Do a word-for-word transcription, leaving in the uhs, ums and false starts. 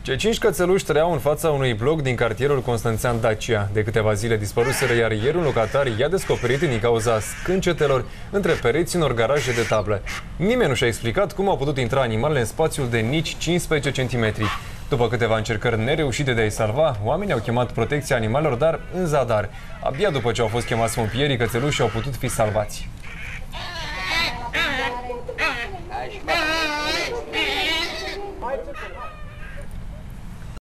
Cei cinci cățeluși trăiau în fața unui bloc din cartierul Constanțean Dacia. De câteva zile dispăruseră, iar ieri un locatar i-a descoperit din cauza scâncetelor între pereții unor garaje de table. Nimeni nu și-a explicat cum au putut intra animalele în spațiul de nici cincisprezece centimetri. După câteva încercări nereușite de a-i salva, oamenii au chemat protecția animalelor, dar în zadar. Abia după ce au fost chemați pompierii, cățelușii au putut fi salvați. Hai,